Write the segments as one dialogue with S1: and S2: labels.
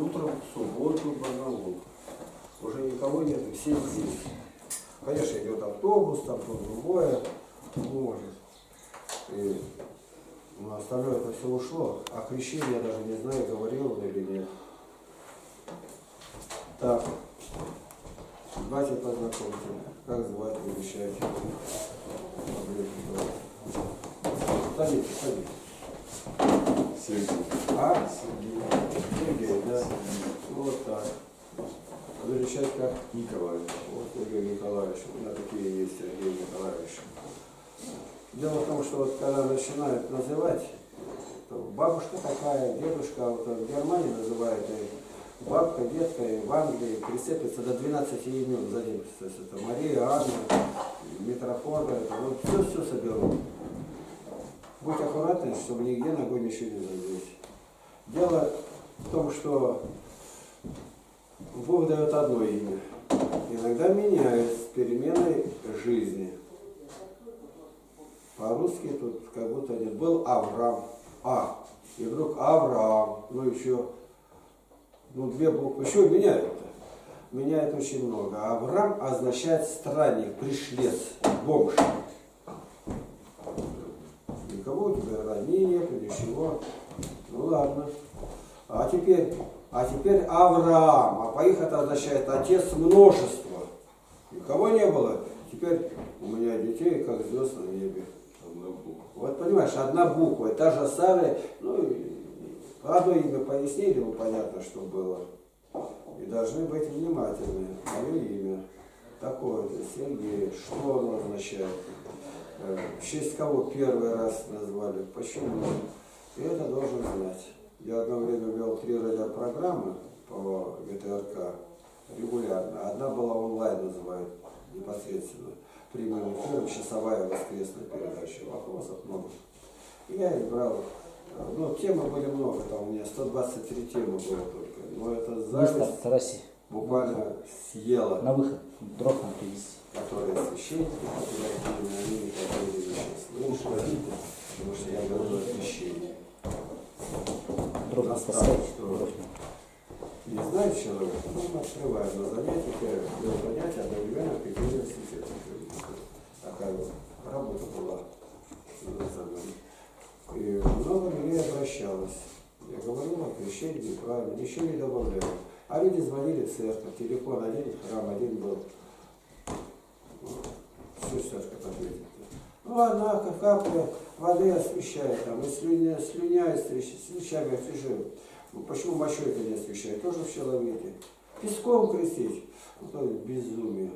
S1: утром в субботу в Барнаул. Уже никого нет, все здесь. Конечно, идет автобус, там то другое, может. И остальное это все ушло. А крещение я даже не знаю, говорил он или нет. Так, давайте познакомьте. Как звать, вещать? Садитесь, садитесь.
S2: Сергей.
S1: А? Сергей, да? Вот так. Выручать как?
S2: Николай.
S1: Вот Сергей Николаевич. У меня такие есть Сергей Николаевич. Дело в том, что вот когда начинают называть, то бабушка такая, дедушка, вот в Германии называют и бабка, детка, и в Англии прицепится до 12 имен за день. То есть это Мария, Анна, Митрофора, это вот все соберут. Будь аккуратны, чтобы нигде ногой ничего не задеть. Дело в том, что Бог дает одно имя. Иногда меняет с переменой жизни. По-русски тут как будто нет. Был Авраам. И вдруг Авраам. Ну еще, две буквы. Еще меняют-то. Меняет очень много. Авраам означает странник, пришлец, бомж. Никого у тебя родни нет, ничего. Ну ладно. А теперь Авраам. А по их это означает отец множества. Никого не было. Теперь у меня детей как звезд на небе.
S2: Одна буква.
S1: Вот понимаешь, одна буква, та же самая, одно имя пояснили, понятно, что было. И должны быть внимательны. Мое имя такое-то, Сергей, что оно означает? В честь кого первый раз назвали? Почему? И это должен знать. Я одно время вел 3 радиопрограммы по ГТРК регулярно. Одна была онлайн, называют, непосредственно. Прямым эфиром, часовая воскресная передача. Вопросов много. И я их брал. Темы были много, там у меня 123 темы было только. Но это зависть буквально съела.
S3: На выход. Дров нам привезти.
S1: Которые священники, они не хотели сейчас слушать, потому что я говорю о священнике.
S3: Дров нас поставить.
S1: Не знает человек, мы открываем на занятиях, для понятия одновременно какие-то институты. Такая вот работа была. И много людей обращалось. Я говорил о крещении, правильно, ничего не добавляю. А люди звонили в церковь, телефон один, храм один был. Все церковь ответит. Одна капля воды освещает, там, и слюня свечами освещают. Почему мочой это не освещает? Тоже в человеке. Песком крестить. Это безумие.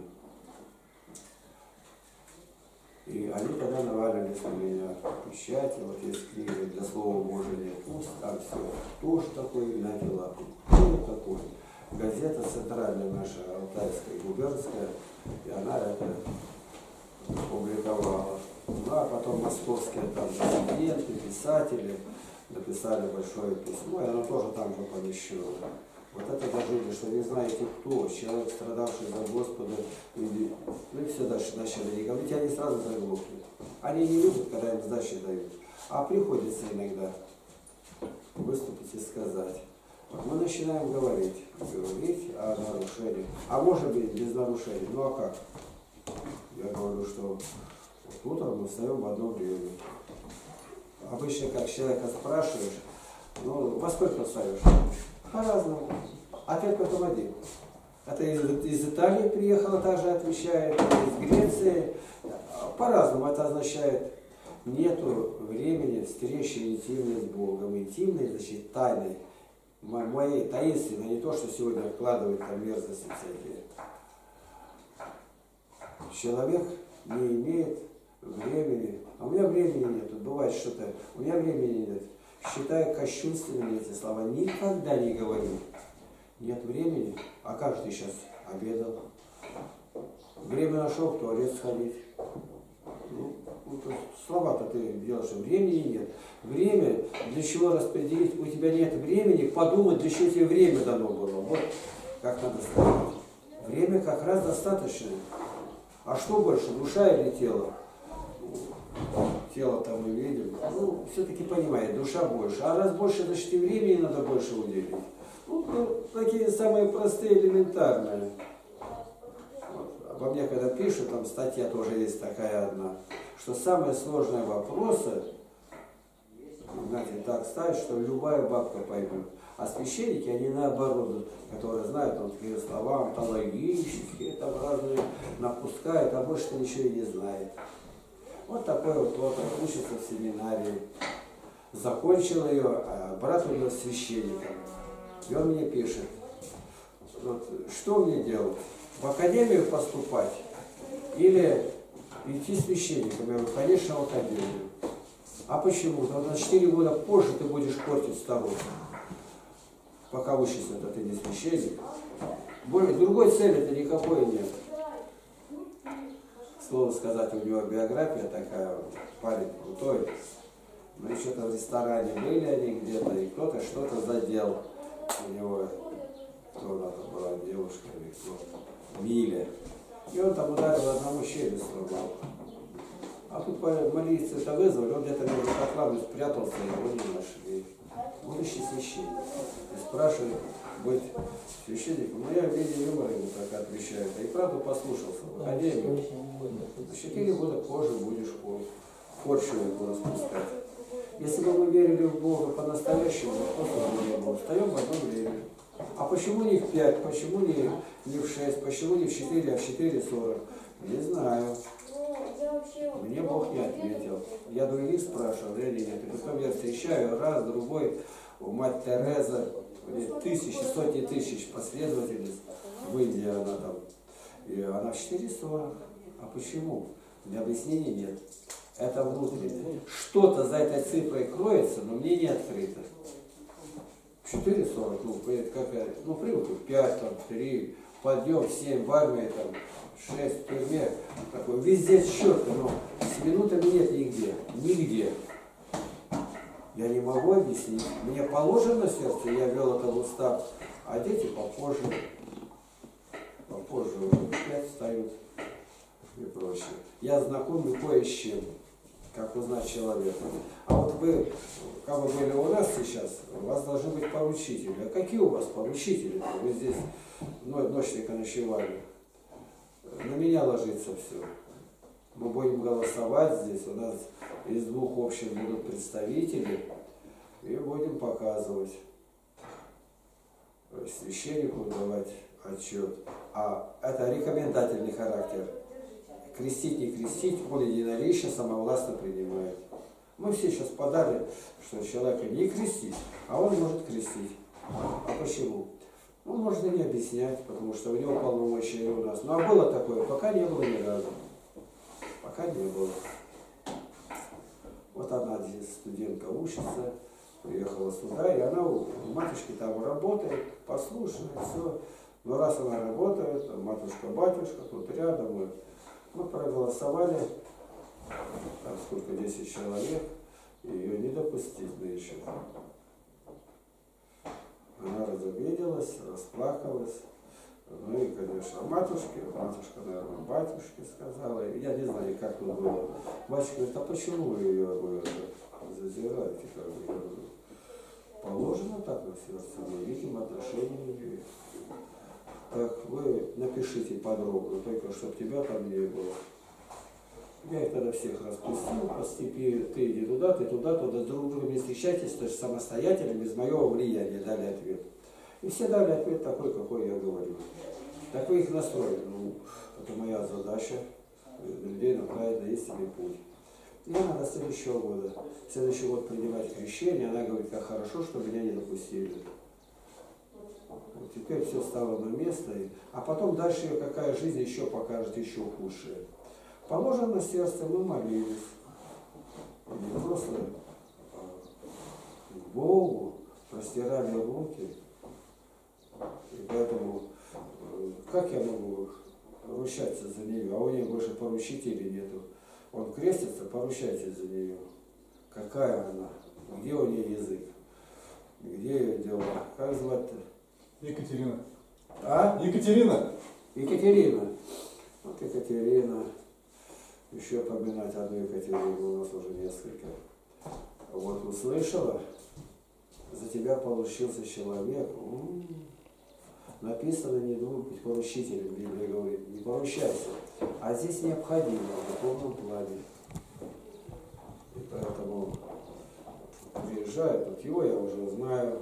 S1: И они тогда навалились на меня. Печати, вот есть книга для слова Божия нет. Там все. Кто же такой Игнатий Лапин? Кто такой? Газета центральная наша, Алтайская, губернская, и она это публиковала. А потом московские там студенты, писатели написали большое письмо, и оно тоже там же помещено. Вот это дожили, что не знаете кто, человек, страдавший за Господа, и все дальше начали не говорить, они сразу заглохнут. Они не любят, когда им сдачи дают. А приходится иногда выступить и сказать. Вот мы начинаем говорить о нарушении. А может быть без нарушений. Ну а как? Я говорю, что вот утром мы встаем в одно время. Обычно, как человека спрашиваешь, во сколько встаешь? По-разному. Ответ потом один. Это из Италии приехала, также отвечает, из Греции. По-разному это означает, нету времени встречи интимной с Богом. Интимной, значит, тайной. Моей таинственной, не то, что сегодня вкладывают там мерзости всякие. Человек не имеет времени. А у меня времени нет. Бывает что-то. У меня времени нет. Считаю кощунственными эти слова. Никогда не говорю. Нет времени. А как ты сейчас обедал? Время нашел в туалет сходить. Слова-то ты делаешь, времени нет. Время для чего распределить? У тебя нет времени подумать, для чего тебе время дано было. Вот как надо сказать. Время как раз достаточно. А что больше, душа или тело? Тело там мы видим. Все-таки понимает, душа больше. А раз больше, значит и времени надо больше уделить. такие самые простые, элементарные. Вот. Обо мне когда пишут, там статья тоже есть такая одна, что самые сложные вопросы, знаете, так ставят, что любая бабка поймет. А священники, они наоборот, которые знают там такие слова, онтологические, там разные напускают, а больше ничего и не знает. Вот такой вот учится в семинарии. Закончил ее, а брат у него священником. И он мне пишет, вот, что мне делать? В академию поступать или идти священником? Я говорю, конечно, в академию. А почему? Потому что на 4 года позже ты будешь портить старуху. Пока учишься, то ты не священник. Другой цели-то никакой нет. Слово сказать, у него биография такая, парень крутой. Ну и что-то в ресторане были они где-то, и кто-то что-то задел. У него, кто она там была, девушка или кто, Миля. И он там ударил одному челюсть сломал. А тут молиться это вызвали, он где-то между котлами спрятался, его не нашли. Будущий священник. И спрашивает, быть священником. Ну я в виде юмора ему так отвечаю. И правда послушался в академию. На 4 года позже будешь порчу его распускать. Если бы мы верили в Бога по-настоящему, вопросов бы не было. Встаем в одном вере. А почему не в 5, почему не в 6, почему не в 4, а в 4:40? Не знаю. Мне Бог не ответил. Я других спрашивал, или нет. И потом я встречаю раз, другой, у мать Тереза, тысячи, сотни тысяч последовательниц в Индии она там. И она в 4:40. А почему? У меня объяснений нет. Это внутреннее. Что-то за этой цифрой кроется, но мне не открыто. 4:40, это какая, привыкли, 5, там, 3, подъем, 7 в армии, там, 6 в тюрьме. Такой, везде четко, но с минутами нет нигде. Нигде. Я не могу объяснить. Мне положено на сердце, я вел это в устав, а дети попозже. Попозже уже 5 встают и прочее. Я знакомлю кое с чем. Как узнать человека. А вот вы, как вы были у нас сейчас, у вас должны быть поручители. А какие у вас поручители? Вы здесь ночника ночевали. На меня ложится все. Мы будем голосовать здесь. У нас из 2 общин будут представители. И будем показывать. Священнику давать отчет. А это рекомендательный характер. Крестить, не крестить, он единолично, самовластно принимает. Мы все сейчас подали, что человека не крестить, а он может крестить. А почему? Он может и не объяснять, потому что у него полномочия у нас. Ну а было такое, пока не было ни разу. Пока не было. Вот одна здесь студентка учится, приехала сюда, и она у матушки там работает, послушает, все. Но раз она работает, матушка-батюшка тут рядом, мы проголосовали, там сколько, 10 человек, и ее не допустить еще. Она разобиделась, расплакалась. Ну и, конечно, матушка, наверное, батюшке сказала. Я не знаю, как тут было. Батюшка говорит, а почему вы ее зазираете? Я говорю, положено так на сердце, мы видим отношения любви. Так вы напишите подробно, только чтобы тебя там не было. Я их тогда всех распустил по степи, ты иди туда, друг другом не встречайтесь, то есть самостоятельно, без моего влияния дали ответ. И все дали ответ такой, какой я говорю. Так вы их настроили. Это моя задача, людей направить на истинный путь. И она до следующего года. Следующий год принимать крещение, она говорит, как хорошо, что меня не допустили. Вот теперь все стало на место, а потом дальше ее какая жизнь еще покажет еще худшее. Положено на сердце, мы молились. Не просто к Богу простирали руки. И поэтому, как я могу ручаться за нее? А у нее больше поручителей нету. Он крестится, поручайтесь за нее. Какая она? Где у нее язык? Где ее дела? Как звать-то?
S2: Екатерина.
S1: А?
S2: Екатерина.
S1: Екатерина. Вот Екатерина. Еще поминать одну Екатерину, у нас уже несколько. Вот услышала, за тебя получился человек. написано не должен быть поручителем, Библия говорит, не поручайся. А здесь необходимо в духовном плане. И поэтому приезжает, вот его я уже знаю,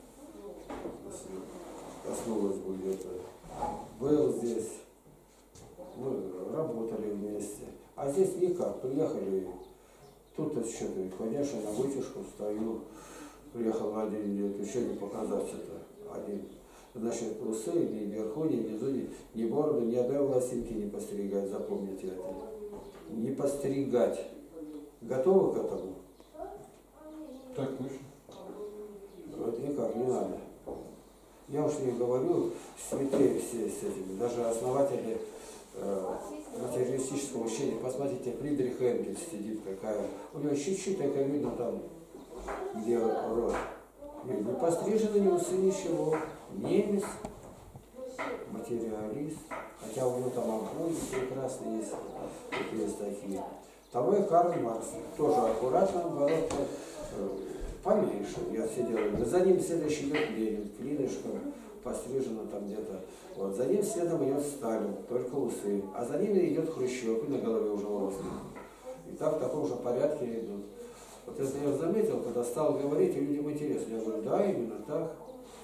S1: коснулось бы где-то, был здесь, мы работали вместе. А здесь никак, приехали, тут что-то, конечно, на вытяжку стою, приехал на один день, еще не показать это один. Значит, усы ни вверху, ни внизу, ни бороду, ни одной волосинки не постригать, запомните это. Не постригать. Готовы к этому?
S2: Так точно.
S1: Вот никак, не надо. Я уж не говорю, святые все с этими, даже основатели материалистического учения. Посмотрите, Фридрих Энгельс сидит какая. У него чуть-чуть такая видно там, где рот. Не пострижены ни усы, ничего. Немец, материалист, хотя у него там обои прекрасные есть такие. Того и Карл Маркс, тоже аккуратно, наоборот, поменьше. Я сидел, за ним следующий идет Ленин, клинышком, пострижено там где-то. Вот, за ним следом идет Сталин, только усы. А за ними идет Хрущев, и на голове уже волосы. И так в таком же порядке идут. Вот это я заметил, когда стал говорить, и людям интересно. Я говорю, да, именно так.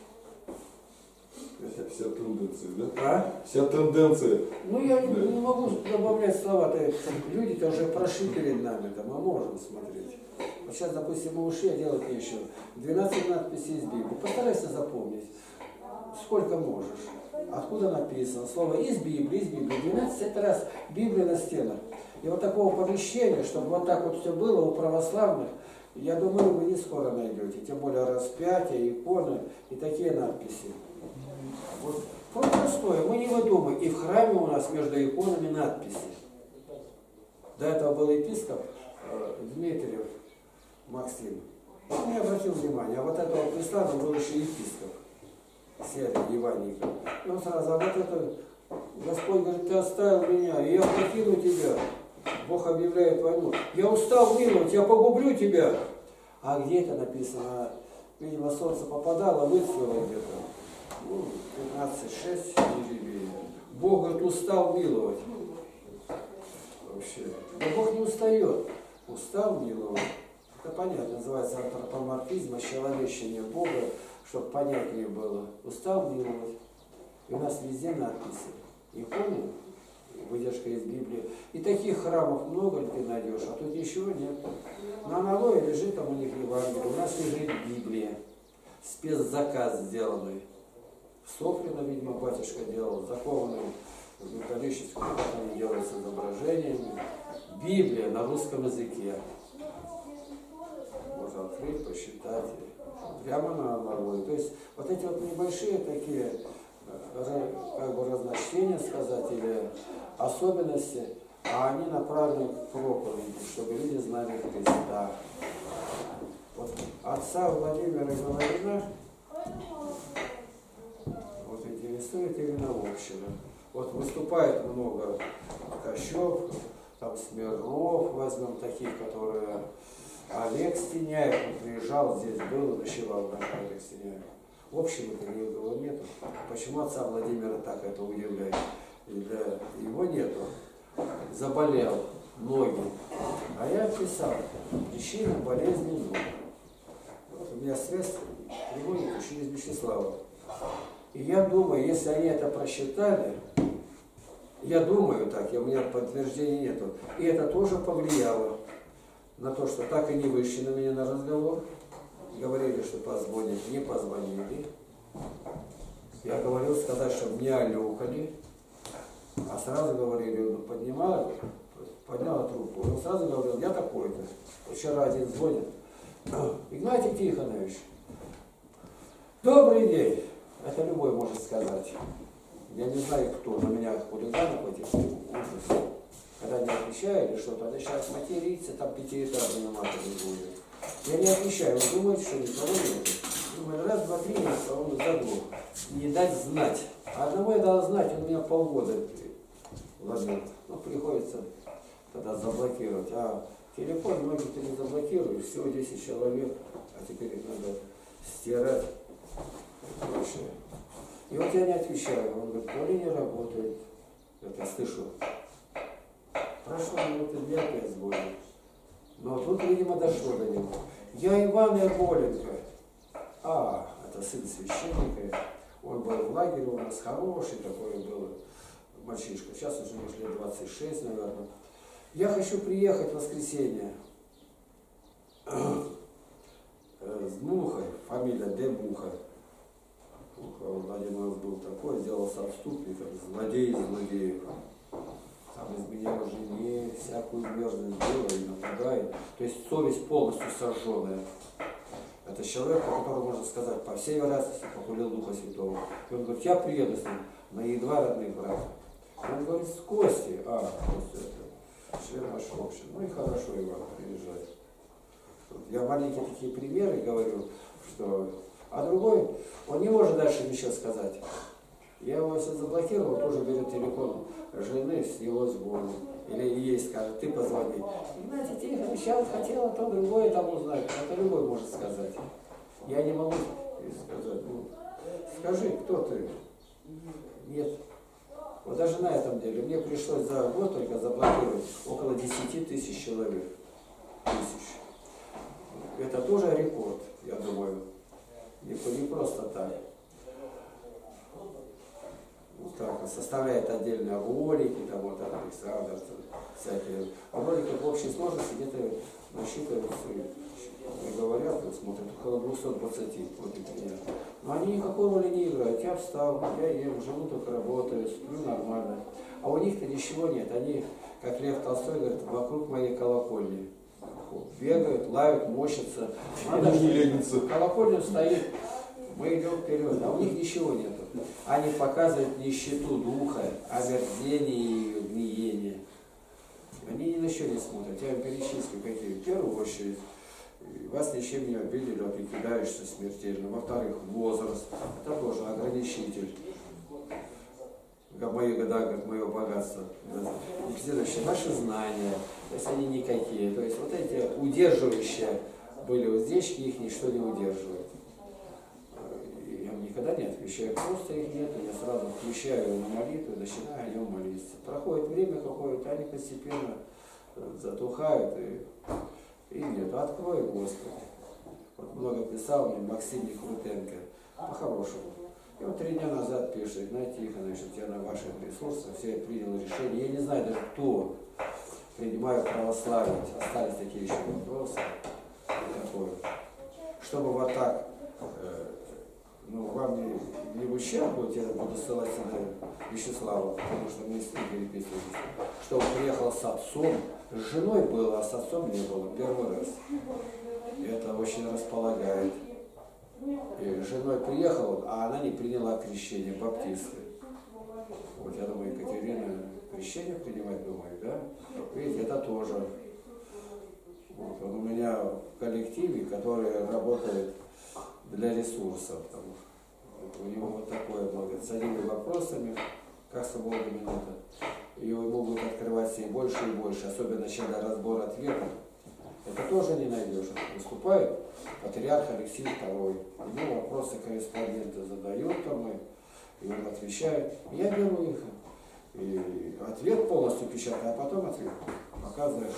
S2: Это вся тенденция, да?
S1: А?
S2: Вся тенденция.
S1: Ну, я не могу добавлять слова-то. Люди-то уже прошли перед нами, там, мы можем смотреть. Вот сейчас, допустим, мы ушли, а делать нечего. 12 надписей из Библии. Постарайся запомнить, сколько можешь. Откуда написано? Слово из Библии, из Библии. 12 раз Библия на стенах. И вот такого помещения, чтобы вот так вот все было у православных, я думаю, вы не скоро найдете. Тем более распятие, иконы и такие надписи. Вот простое, мы не выдумываем. И в храме у нас между иконами надписи. До этого был епископ Дмитриев Максим. Он не обратил внимания, а вот этого Христа был еще епископ. Серый Иванников. И он сразу, а вот это, Господь говорит, ты оставил меня, и я покину тебя. Бог объявляет войну. Я устал миловать, я погублю тебя. А где это написано? Видимо, солнце попадало, выцвело где-то. Ну, 15:6 или Бог, говорит, устал миловать. Вообще. Но Бог не устает. Устал миловать. Это понятно, называется антропоморфизм, ощеловечение Бога, чтобы понятнее было. Устал миловать. И у нас везде надписи. Иконы, выдержка из Библии. И таких храмов много ты найдешь, а тут ничего нет. На аналое лежит там у них Евангелие, у нас лежит Библия. Спецзаказ сделанный. Софрина, видимо, батюшка делал, закованный в металлическую, они делают с изображениями. Библия на русском языке. Можно открыть, посчитать. Прямо на аналое. То есть вот эти вот небольшие такие как бы разночтения сказать или особенности, а они направлены к проповеди, чтобы люди знали Христа. Вот отца Владимира Головина вот интересует именно община. Вот выступает много Кощев, там Смирнов, возьмем таких, которые Олег Стеняев, он приезжал, здесь был, ночевал наш Олег Стеняев. Общего-то никого нету. Почему отца Владимира так это удивляет? Его нету. Заболел ноги. А я писал, причина болезни ног. Вот у меня связь приводит через Вячеслава. И я думаю, если они это просчитали, я думаю так, у меня подтверждения нету. И это тоже повлияло на то, что так и не вышли на меня на разговор. Говорили, что позвонят, не позвонили. Я говорил сказать, чтобы не алюкали. А сразу говорили, ну, подняла трубку. Он сразу говорил, я такой-то. Вчера один звонит. Игнатий Тихонович, добрый день. Это любой может сказать. Я не знаю, кто, на меня хулиганов этих ужасов. Когда не отвечаю или что-то, они сейчас материться, там пятиэтажные матери будет. Я не отвечаю, вы думаете, что никого нет. Думаю, раз, два, три месяца он заглох. Не дать знать. А одного я дал знать, он меня полгода ловил. Ну, приходится тогда заблокировать. А телефон многие ты не заблокируешь, всего 10 человек, а теперь их надо стирать. Вообще. И вот я не отвечаю. Он говорит, то ли не работает. Я слышу. Прошло минуты 2, опять звонит. Но тут, видимо, дошло до него. Я Иван Ермоленко. А, это сын священника. Он был в лагере у нас, хороший такой был мальчишка. Сейчас уже ему лет 26, наверное. Я хочу приехать в воскресенье. С Мухой, фамилия Д. Муха. Он один у нас был такой, сделался отступником, злодей из злодеев. Там изменял жене, всякую мерзость делает и нападает. То есть совесть полностью сожженная. Это человек, по которому можно сказать, по всей вероятности, похулил Духа Святого. И он говорит, я приеду с ним на едва родных брата. Он говорит, с Костей. Костя это член нашего общества. Ну и хорошо, Иван, приезжай. Я маленькие такие примеры говорю, что... А другой, он не может дальше ничего сказать. Я его если заблокировал, он тоже берет телефон жены, с него сбору. Или ей скажет, ты позвони. Знаете, тихо, сейчас хотела, то другое там узнать. Это любой может сказать. Я не могу сказать, ну, скажи, кто ты? Нет. Вот даже на этом деле мне пришлось за год только заблокировать около 10 тысяч человек. Это тоже рекорд, я думаю. Не просто так. Вот так вот составляет отдельные ролики, там вот Александр, всякие. А ролики в общей сложности где-то насчитываются, говорят, вот смотрят, около 220 вот меня. Но они никакой роли не играют. Я встал, я ем, живу, только работаю, сплю нормально. А у них-то ничего нет. Они, как Лев Толстой говорит, вокруг моей колокольни. Бегают, лают, мощатся. Надо,
S2: не ленятся.
S1: Колокольня стоит, мы идем вперед, а у них ничего нету. Они показывают нищету духа, омерзение и гниение. Они ни на что не смотрят. Я им перечислю, какие. В первую очередь, вас ничем не обидели, а ты кидаешься смертельно. Во-вторых, возраст. Это тоже ограничитель. Мои года, как мое богатство. И следующее, ваши знания. То есть они никакие. То есть вот эти удерживающие были уздечки, их ничто не удерживает. Я никогда не отвечаю, просто их нет. Я сразу включаю на молитву и начинаю о нем молиться. Проходит время какое-то, они постепенно затухают и нет. Открой, Господи. Вот много писал мне Максим Некрутенко. По-хорошему. И вот 3 дня назад пишет, знаете, Тихонович, я на ваших ресурсах все принял решение. Я не знаю даже, кто принимает православие. Остались такие еще вопросы. Такое. Чтобы вот так, ну, вам не в ущерб, вот я буду ссылаться на Вячеслава, потому что мы с ним переписывались, что он приехал с отцом, с женой было, а с отцом не было, первый раз. И это очень располагает. И с женой приехал, а она не приняла крещение, баптисты. Вот я думаю, Екатерина крещение принимать, думаю, да? Видите, это тоже. Вот, он у меня в коллективе, который работает для ресурсов. Там, вот, у него вот такое много. С одними вопросами, как с Богом минута. И ему будет открывать все больше и больше, особенно чем до разбора ответов. Это тоже не найдешь. Выступает патриарх Алексей II. Ему вопросы корреспонденты задают там, и он отвечает. Я беру их. И ответ полностью печатаю, а потом ответ показываю,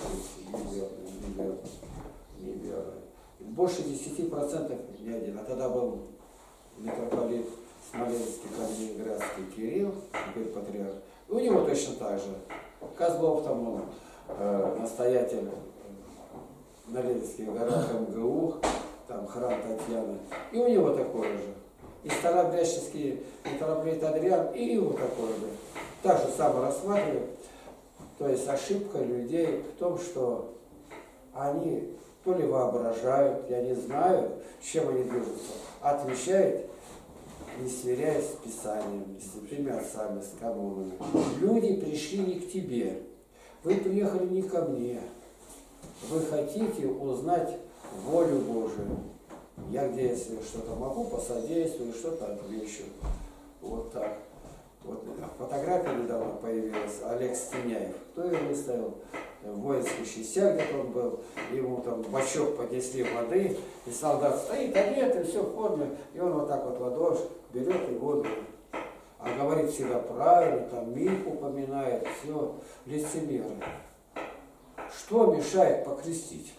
S1: что неверно. Больше 10% не один. А тогда был митрополит Смоленский, Калининградский Кирилл, теперь патриарх. И у него точно так же. Козлов там он, настоятель на Ленинских горах МГУ, там храм Татьяны. И у него такое же. И Старобрядческий митрополит Адриан, и его такое же. Так же самое рассматриваю. То есть ошибка людей в том, что они то ли воображают, я не знаю, чем они движутся, отвечают, не сверяясь с Писанием, с святыми отцами, с канонами. Люди пришли не к тебе, вы приехали не ко мне. Вы хотите узнать волю Божию. Я где, если что-то могу, посодействую, что-то отвечу. Вот так. Вот фотография недавно появилась, Олег Стеняев. Кто ее выставил? В воинских частях, где он был. Ему там бачок поднесли воды, и солдат стоит, одет, и все в форме. И он вот так вот ладошь берет и воду говорит всегда правильно, там Мих упоминает, все, лицемеры. Что мешает покрестить?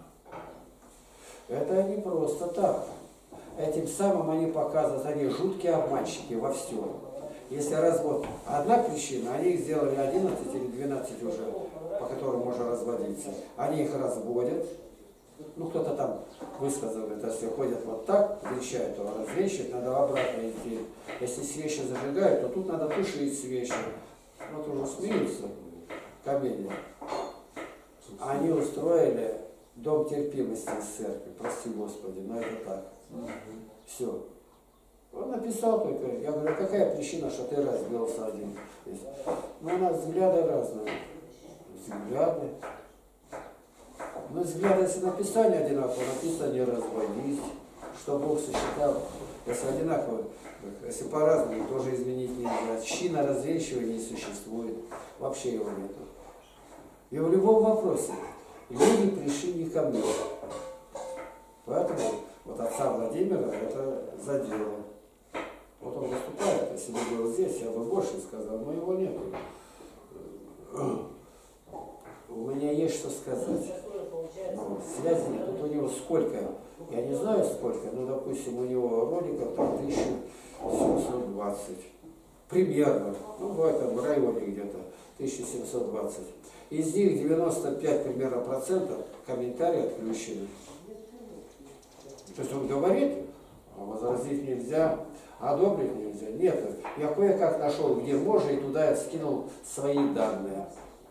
S1: Это не просто так. Этим самым они показывают, они жуткие обманщики во всем. Если развод одна причина, они их сделали 11 или 12 уже, по которым можно разводиться. Они их разводят. Ну, кто-то там высказал, это если ходят вот так, вещают, то развещают, надо обратно идти. Если свечи зажигают, то тут надо тушить свечи. Вот уже смеются, комедия. Они устроили дом терпимости из церкви, прости Господи, но это так. Все. Он написал только, я говорю, какая причина, что ты развелся один? Ну, у нас взгляды разные. Взгляды. Ну, взгляды, если написание одинаково, написано не разводись, что Бог сочетал. Если одинаково, если по-разному, тоже изменить нельзя. Щина развенчивания не существует. Вообще его нету. И в любом вопросе люди пришли не ко мне. Поэтому вот отца Владимира это задело. Вот он выступает, если бы был здесь, я бы больше сказал, но его нету. У меня есть что сказать. Но связи нет. Тут у него сколько, я не знаю сколько, но, допустим, у него роликов там 1720. Примерно. Ну, в этом районе где-то 1720. Из них 95 примерно процентов комментарии отключены. То есть он говорит, а возразить нельзя, одобрить нельзя. Нет, я кое-как нашел, где можно, и туда я скинул свои данные.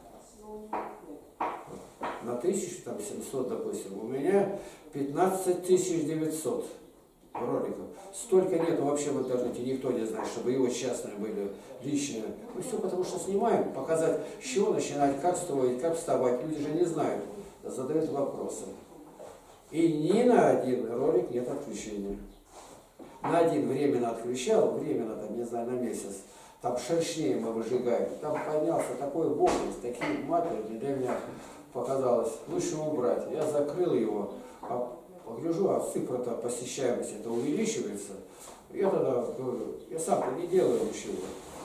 S1: На 1700, допустим, у меня 15 900 роликов. Столько нету вообще в интернете, никто не знает, чтобы его частные были, личные. Мы все потому что снимаем, показать, с чего начинать, как строить, как вставать. Люди же не знают, задают вопросы. И ни на один ролик нет отключения. На один временно отключал, временно, там, не знаю, на месяц. Там шершнее мы выжигаем. Там поднялся такой бокс, такие маты, для меня показалось, лучше убрать. Я закрыл его, а погляжу, а цифра-то посещаемости это увеличивается. Я тогда говорю, я сам-то не делаю ничего.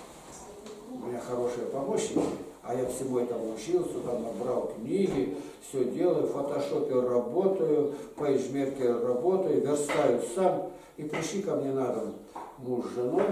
S1: У меня хорошие помощники, а я всему этому учился, там набрал книги, все делаю, в фотошопе работаю, пейджмерке работаю, верстаю сам. И пришли ко мне на дом муж с женой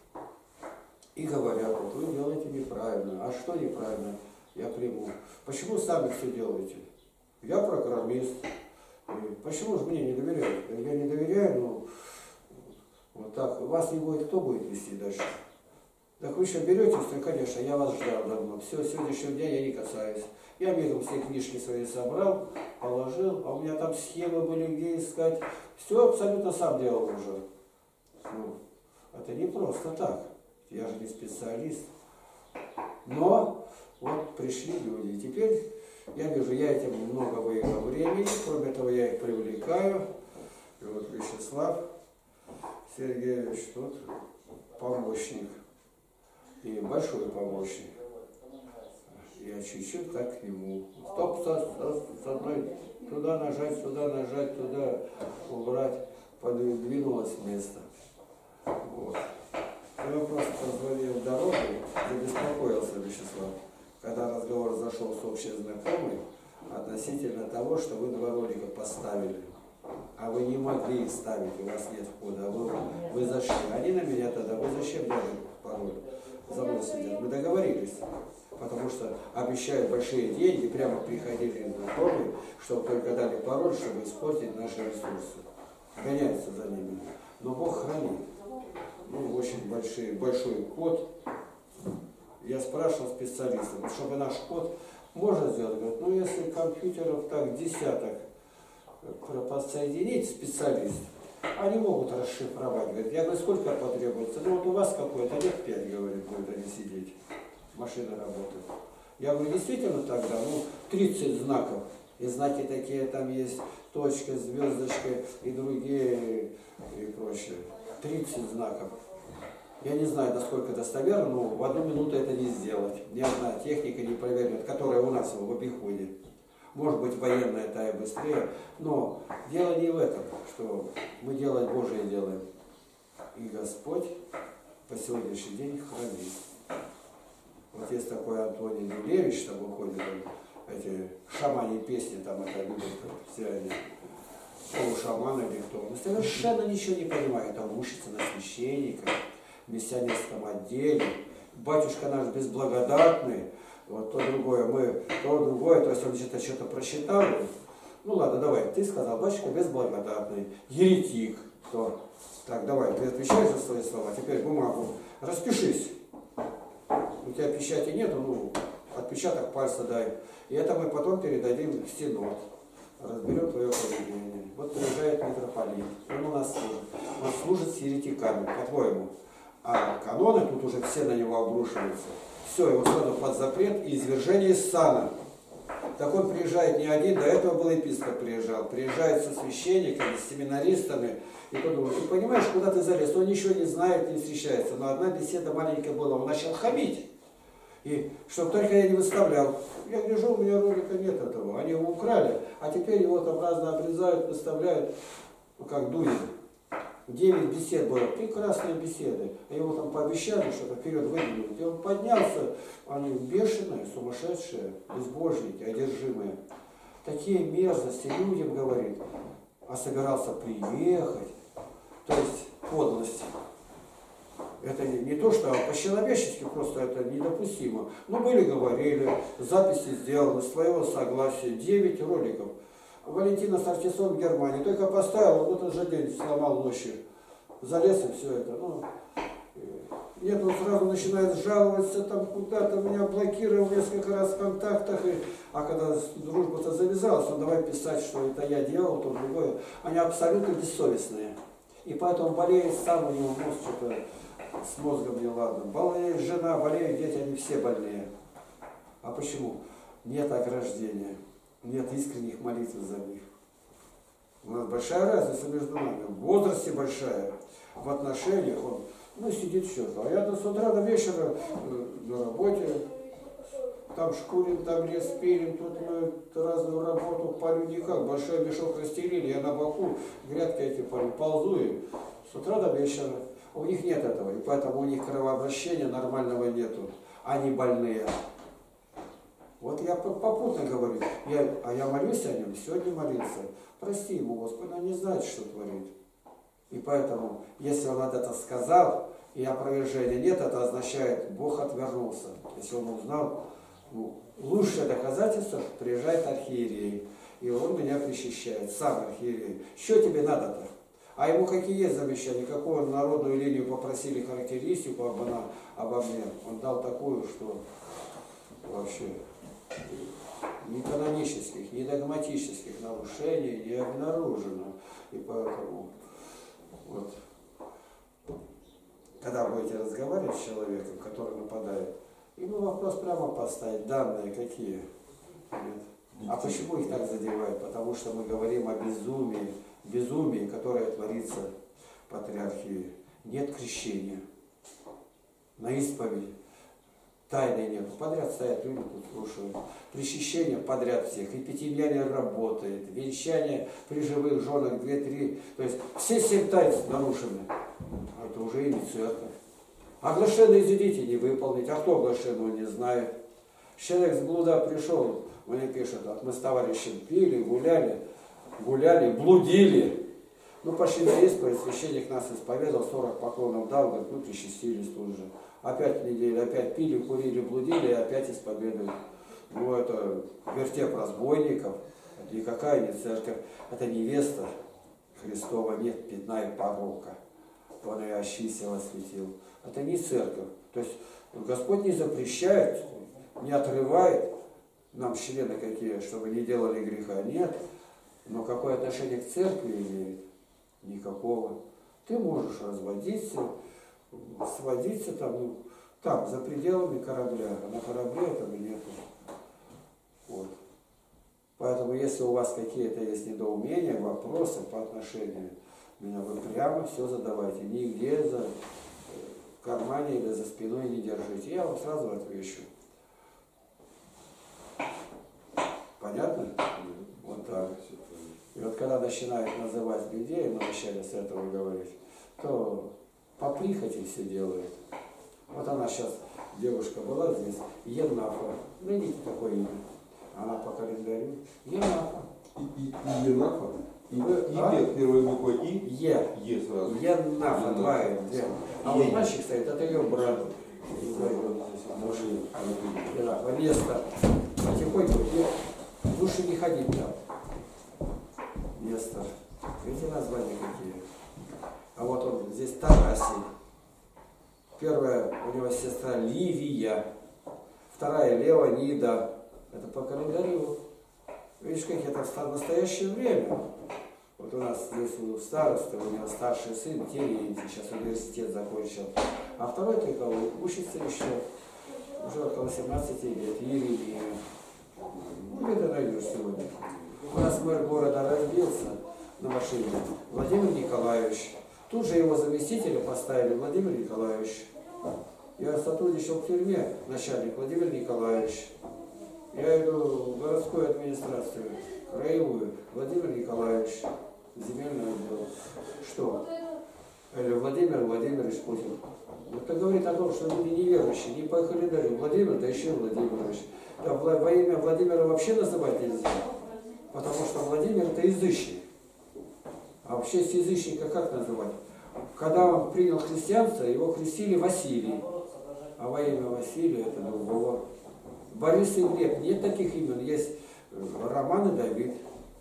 S1: и говорят, вот вы делаете неправильно. А что неправильно? Я приму. Почему сами все делаете? Я программист. Почему же мне не доверяют? Я не доверяю, но вот так. Вас не будет, кто будет вести дальше? Так вы еще беретесь, то, конечно, я вас ждал давно. Все, сегодняшнего дня я не касаюсь. Я мигом все книжки свои собрал, положил, а у меня там схемы были, где искать. Все абсолютно сам делал уже. Ну, это не просто так. Я же не специалист. Но вот пришли люди. И теперь я вижу, я этим много выиграл времени. Кроме того, я их привлекаю. И вот Вячеслав Сергеевич тут помощник. И большой помощник. Я чуть-чуть так к нему. Стоп, с одной, туда нажать, туда убрать, подвинулось место. Вот. Я просто позвонил в дорогу, забеспокоился Вячеслав, когда разговор зашел с общей знакомой относительно того, что вы 2 ролика поставили, а вы не могли их ставить, у вас нет входа, а вы зашли. Они на меня тогда, вы зачем дали пароль? За мной сидят. Мы договорились, потому что обещают большие деньги, прямо приходили знакомые, чтобы только дали пароль, чтобы испортить наши ресурсы. Гоняются за ними. Но Бог хранит. Ну, очень большой код. Я спрашивал специалистов, чтобы наш код можно сделать? Говорят, ну если компьютеров так десяток подсоединить специалист, они могут расшифровать. Говорят, я говорю, сколько потребуется? Ну вот у вас какой-то лет 5, говорит, будет они сидеть. Машина работает. Я говорю, действительно тогда, ну 30 знаков. И знаки такие там есть, точка, звездочка и другие и прочее. 30 знаков. Я не знаю, насколько достоверно, но в 1 минуту это не сделать. Ни одна техника не проверяет, которая у нас в обиходе. Может быть, военная тая быстрее, но дело не в этом, что мы делать Божие делаем. И Господь по сегодняшний день хранит. Вот есть такой Антоний Юлевич, там выходит, эти шамани песни, там это любят все они, полушаманы или кто. Он совершенно ничего не понимает, он учится на священника, в миссионерском отделе. Батюшка наш безблагодатный, вот то другое, то есть он где-то что-то просчитал. Ну ладно, давай, ты сказал, батюшка безблагодатный, еретик. Кто? Так, давай, ты отвечаешь за свои слова, теперь бумагу распишись. У тебя печати нету, ну, отпечаток пальца дай. И это мы потом передадим в Синод. Разберем твое поведение. Вот приезжает митрополит, он у нас служит. Он служит с еретиками, по-твоему. А каноны тут уже все на него обрушиваются. Все, его сразу под запрет и извержение из сана. Так он приезжает не один, до этого был епископ приезжал. Приезжает со священниками, с семинаристами. И кто думает, ты понимаешь, куда ты залез? Он ничего не знает, не встречается. Но одна беседа маленькая была, он начал хамить. И чтобы только я не выставлял. Я гляжу, у меня ролика нет этого. Они его украли, а теперь его там разно обрезают, выставляют, ну, как Дудин. 9 бесед было, прекрасные беседы. А его там пообещали что-то вперед выдвинуть. И он поднялся, они бешеные, сумасшедшие, безбожники, одержимые. Такие мерзости людям говорит, а собирался приехать. То есть подлость. Это не то, что по-человечески просто это недопустимо. Но были, говорили, записи сделаны, своего согласия, 9 роликов. Валентина Сартисон в Германии только поставил, вот этот же день сломал ночью. Залез и все это. Ну, нет, он сразу начинает жаловаться, там куда-то меня блокировал несколько раз в контактах. А когда дружба-то завязалась, он давай писать, что это я делал, то другое. Они абсолютно бессовестные. И поэтому болеет сам, у него мозг что-то с мозгом неладно. Болеет жена, болеют дети, они все больные. А почему? Нет ограждения, нет искренних молитв за них. У нас большая разница между нами, в возрасте большая, в отношениях он, ну, сидит что-то. А я с утра до вечера на работе, там шкурим, там лес пилим, тут мы разную работу полю никак. Большой мешок расстелили, я на боку, грядки эти ползу и с утра до вечера. У них нет этого, и поэтому у них кровообращения нормального нету. Они больные. Вот я попутно говорю, я молюсь о нем, сегодня молился. Прости ему, Господи, он не знает, что творит. И поэтому, если он это сказал, и опровержения нет, это означает, Бог отвернулся. Если он узнал, ну, лучшее доказательство, приезжает архиерей, и он меня причащает, сам архиерей. Что тебе надо-то? А ему какие есть замечания? Какую народную линию попросили характеристику обо мне? Он дал такую, что вообще ни канонических, ни догматических нарушений не обнаружено. И поэтому, вот, когда будете разговаривать с человеком, который нападает, ему вопрос прямо поставить, данные какие. А почему их так задевают? Потому что мы говорим о безумии, которое творится в патриархии. Нет крещения. На исповедь тайны нет. Подряд стоят люди, тут слушают. Причащение подряд всех. Эпитемиане работает. Венчание при живых женах 2-3. То есть все 7 таинств нарушены. А это уже и не церковь. Оглашенные изидите не выполнить. А кто оглашенного не знает? Человек с блуда пришел, мне пишут, мы с товарищем пили, гуляли, блудили. Ну, пошли на исповедь, священник нас исповедал, 40 поклонов дал, говорит, мы причастились тут же. Опять неделю, опять пили, курили, блудили, и опять исповедуют. Ну, это вертеп разбойников, это никакая не церковь, это невеста Христова, нет пятна и порока. Он ее очистил, осветил. Это не церковь. То есть Господь не запрещает, не отрывает нам члены какие, чтобы не делали греха. Нет. Но какое отношение к церкви имеет? Никакого. Ты можешь разводиться, сводиться там, ну, там, за пределами корабля. А на корабле этого нету. Вот. Поэтому, если у вас какие-то есть недоумения, вопросы по отношению меня, вы прямо все задавайте. Нигде за в кармане или за спиной не держите. Я вам сразу отвечу. Понятно? Вот так. И вот когда начинают называть людей, мы вначале с этого говорить, то по прихоти все делает. Вот она сейчас, девушка была здесь, Енафа. Найдите такое имя. Она по календарю. Енафа.
S2: И Енафа?
S1: А?
S2: Первая буква И?
S1: Е.
S2: Сразу.
S1: Енафа, два Е. А вот
S2: Е.
S1: мальчик стоит, это ее брат. Енафа. Место. Потихоньку. Лучше не ходить там. Место. Видите названия какие? А вот он здесь Тарасий. Первая у него сестра Ливия. Вторая Леонида. Это по календарю. Видишь, как это в настоящее время. Вот у нас здесь у староста, у него старший сын Терентий, сейчас университет закончил. А второй только учится еще, уже около 17 лет, Еремия. Ну, где-то найдешь сегодня. У нас мэр города разбился на машине, Владимир Николаевич. Тут же его заместителя поставили, Владимир Николаевич. Я сотрудничал в тюрьме, начальник Владимир Николаевич. Я иду в городскую администрацию, краевую, Владимир Николаевич, земельный отдел. Что? Владимир Владимирович Путин. Это говорит о том, что люди неверующие, не по календарю. Владимир, да еще Владимирович. Да, во имя Владимира вообще называть нельзя, потому что Владимир это язычник. А вообще с язычника как называть? Когда он принял христианство, его крестили Василий. А во имя Василия это другого. Борис и Глеб, нет таких имен, есть Роман и Давид.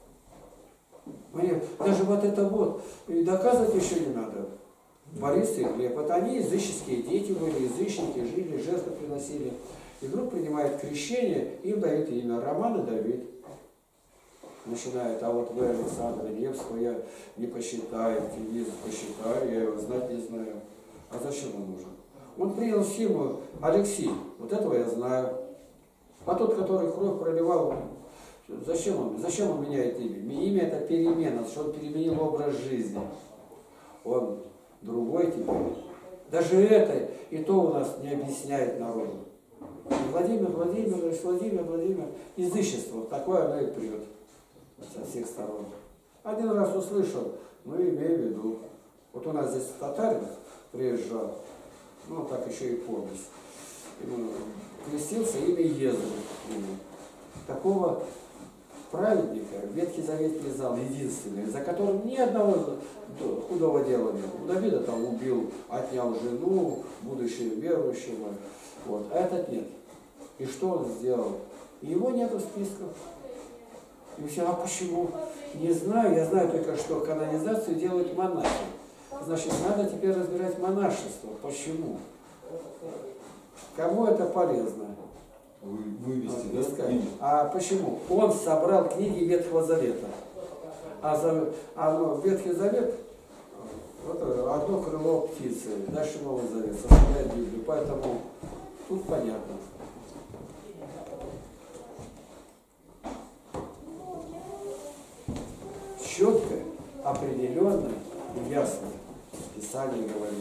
S1: Даже вот это вот, и доказывать еще не надо. Борис и Глеб, это они языческие дети были, язычники, жили, жертвы приносили. И вдруг принимает крещение, им дают имя Роман и Давид. Начинает, а вот вы, Александра Невского, я не посчитаю, телевизор посчитаю, я его знать не знаю. А зачем он нужен? Он принял символ Алексей, вот этого я знаю. А тот, который кровь проливал, зачем он меняет имя? Имя это перемена, что он переменил образ жизни. Он другой теперь. Даже это и то у нас не объясняет народу. Владимир, язычество, такое оно и прет со всех сторон. Один раз услышал, ну имею в виду. Вот у нас здесь татарин приезжал, ну так еще и помнишь. Крестился имя Езры. Такого праведника Ветхий Завет признал единственный, за которым ни одного худого дела нет. У Давида там убил, отнял жену, будущего верующего. Вот. А этот нет. И что он сделал? Его нет в списках. И все, а почему? Не знаю, я знаю только, что канонизацию делают монахи. Значит, надо теперь разбирать монашество. Почему? Кому это полезно?
S2: Вывести,
S1: Вот,
S2: да?
S1: А почему? Он собрал книги Ветхого Завета. Ветхий Завет, вот одно крыло птицы, дальше Новый Завет, составляет Библию. Поэтому тут понятно. Четко, определенно и ясно Писание говорит.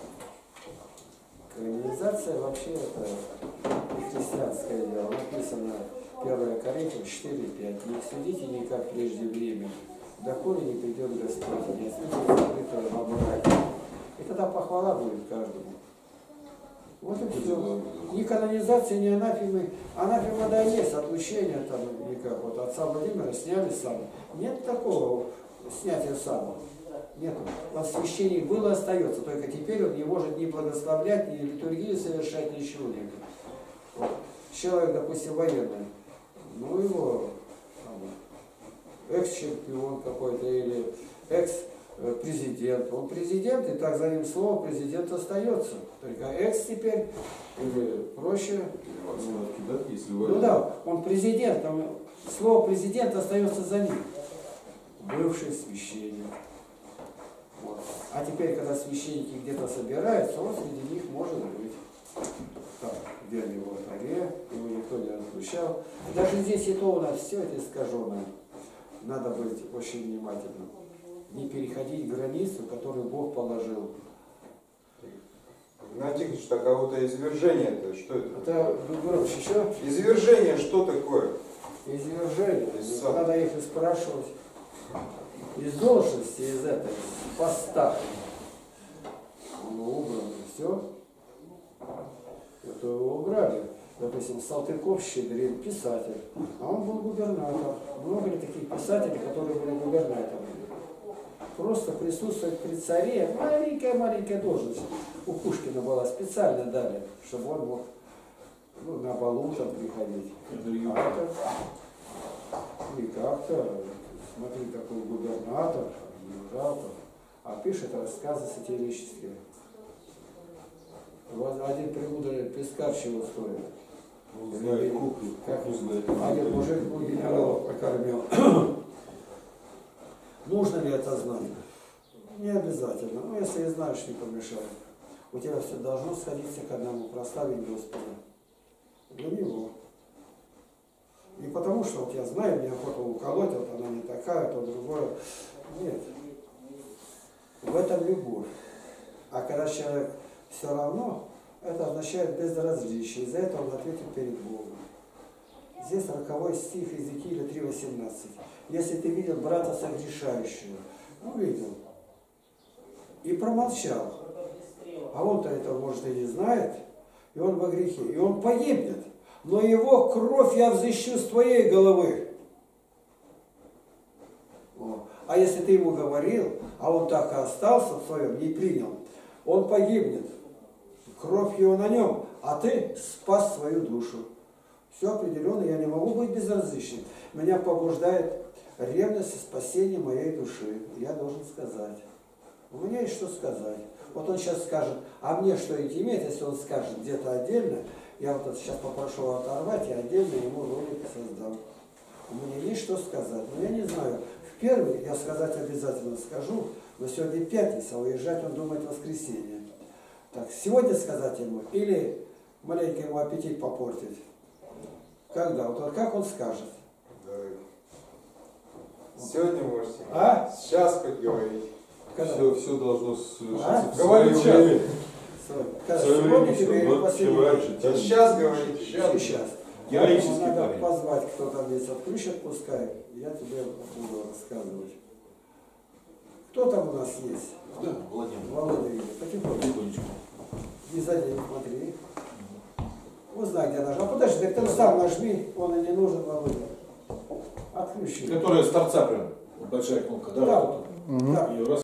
S1: Канонизация вообще это христианское дело. Написано 1 Коринфянам 4:5. Не судите никак прежде времени, доколе не придет Господь, не осветит закрытого обрати. И тогда похвала будет каждому. Вот и все. Ни канонизация, ни анафемы. Анафема да есть, отлучение там никак. Вот отца Владимира сняли сам. Нет такого снятия сама. Нет. Он священник был и остается. Только теперь он не может ни благословлять, ни литургию совершать, ничего нет. Вот. Человек, допустим, военный. Ну его экс-чемпион какой-то или экс-президент. Он президент, и так за ним слово президент остается. Только экс теперь, или проще. Ну да, он президент, там слово президент остается за ним. Бывший священник. Вот. А теперь, когда священники где-то собираются, он среди них может быть. Так, где его алтаре, его никто не разлучал. Даже здесь и то у нас все это искаженное. Надо быть очень внимательным. Не переходить границу, которую Бог положил.
S4: Игнатий Ильич, так а вот извержение это что это?
S1: Это, громче еще?
S4: Извержение что такое?
S1: Извержение. Надо их и спрашивать. Из должности, из этой, из поста. Он его убрал, все. Это его убрали. Допустим, Салтыков-Щедрин, писатель, а он был губернатор. Много ли таких писателей, которые были губернаторами? Просто присутствовать при царе, маленькая должность. У Пушкина была, специально дали, чтобы он мог на балу там приходить. А это не как-то, смотри, такой губернатор, не жалко, а пишет рассказы сатирические. Вот один премудрый Пискарь чего стоит.
S2: Он знает куклу,
S1: Как
S2: не знает.
S1: один мужик был генералов покормил. Нужно ли это знать? Не обязательно. Но если и знаешь, не помешает. У тебя все должно сходиться к одному, прославить Господа. Для него. Не потому, что вот я знаю, мне охота уколоть, вот она не такая, то другое. Нет. В этом любовь. А когда человек все равно, это означает безразличие. И за это он ответит перед Богом. Здесь 40 стих Иезекииля 3:18. Если ты видел брата согрешающего, видел, и промолчал, а он-то этого, может, и не знает, и он во грехе, и он погибнет, но его кровь я взыщу с твоей головы. А если ты ему говорил, а он так и остался в своем, не принял, он погибнет, кровь его на нем, а ты спас свою душу. Все определенно, я не могу быть безразличным. Меня побуждает ревность и спасение моей души. Я должен сказать. У меня есть что сказать. Вот он сейчас скажет, а мне что идти иметь, если он скажет где-то отдельно, я вот это сейчас попрошу оторвать и отдельно ему ролик создам. У меня есть что сказать, но я не знаю. В первый я сказать обязательно скажу, но сегодня пятница, а уезжать он думает воскресенье. Так, сегодня сказать ему или маленько ему аппетит попортить? Когда? Вот как он скажет?
S4: Сегодня можете.
S1: А?
S4: Сейчас хоть говорить.
S1: Когда?
S2: Все должно совершиться
S1: А?
S2: в
S4: Говори
S2: свое
S4: сейчас.
S2: время.
S1: Когда?
S2: В свое
S1: Сегодня
S2: время
S1: тебе или
S2: все, чем
S1: последний?
S2: раньше,
S4: Да
S2: тем
S4: сейчас говорите.
S1: Сейчас.
S5: Героический
S1: Надо
S5: парень.
S1: позвать, кто там есть, отключат, пускай. Я тебе буду рассказывать. Кто там у нас есть?
S5: Да, Владимир.
S1: Володя Игорь, потихоньку.
S5: Потихонечку.
S1: Не задень, смотри. Узнай, где нажал. А подожди, так ты сам нажми, он и не нужен, Володя. Отключи.
S5: Которая с торца прям. Большая кнопка, да?
S1: Да.
S5: Вот
S1: Да.
S5: это. И раз